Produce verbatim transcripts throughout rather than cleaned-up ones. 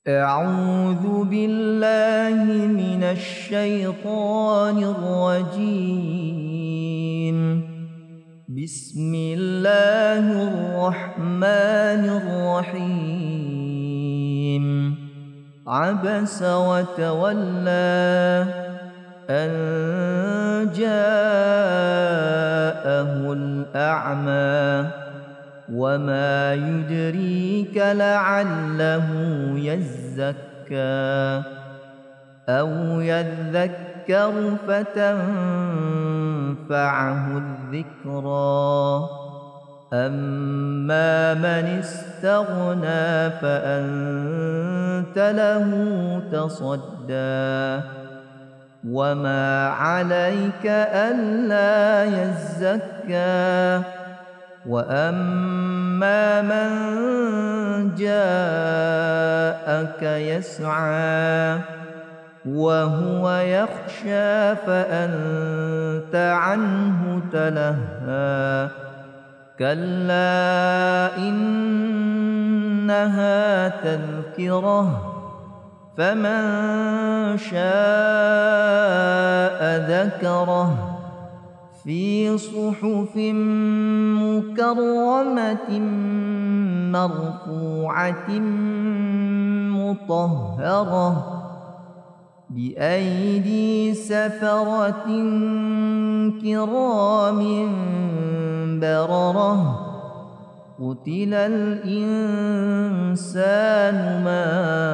أعوذ بالله من الشيطان الرجيم. بسم الله الرحمن الرحيم. عبس وتولى أن جاءه الأعمى وما يدريك لعله يزكى أو يذكر فتنفعه الذكرى. أما من استغنى فأنت له تصدى وما عليك ألا يزكى. وأما من جاءك يسعى وهو يخشى فأنت عنه تلهى. كلا إنها تذكرة فمن شاء ذكره في صحف مكرمة مرفوعة مطهرة بأيدي سفرة كرام بررة. قتل الإنسان ما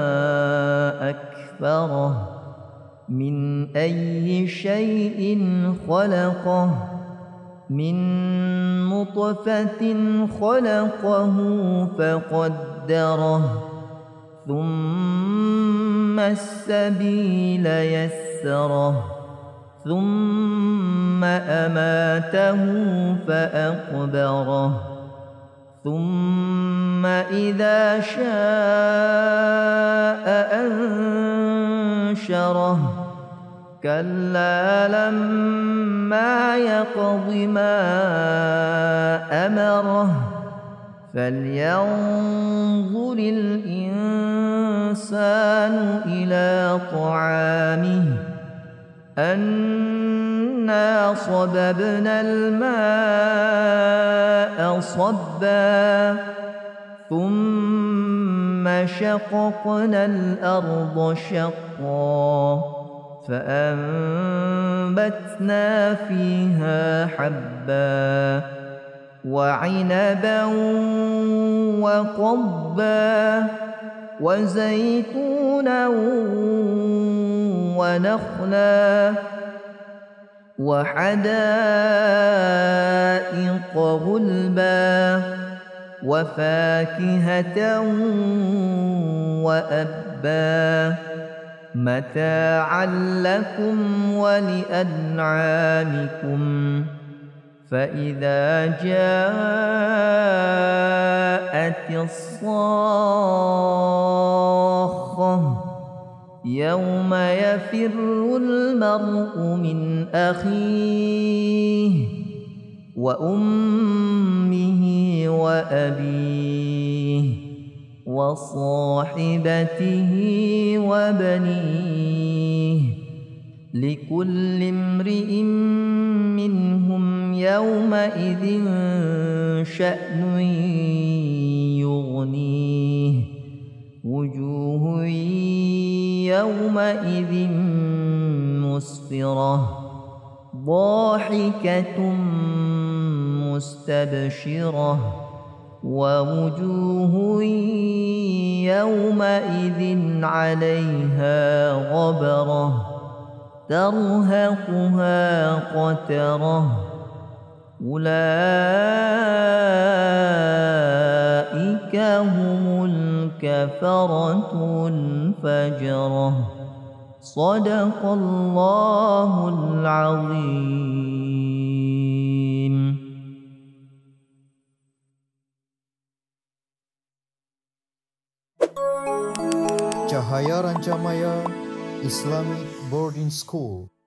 أكفره من أي شيء خلقه من نطفة خلقه فقدره ثم السبيل يسره ثم أماته فأقبره ثم إذا شاء أنشره. كلا لما يقض ما أمره فلينظر الإنسان إلى طعامه أنا صببنا الماء صبا ثم شققنا الأرض شقا فأنبتنا فيها حبا وعنبا وقضبا وزيتونا ونخلا وحدائق غلبا وفاكهة وأبا متاعا لكم ولأنعامكم. فإذا جاءت الصاخة يوم يفر المرء من أخيه وأمه وأبيه وصاحبته وبنيه لكل امرئ منهم يومئذ شأن يغنيه. وجوه يومئذ مسفرة ضاحكة مستبشرة ووجوه يومئذ عليها غبرة ترهقها قترة. أولئك هم الكفرة الفجرة. صدق الله العظيم. Cahaya Rancamaya Islamic Boarding School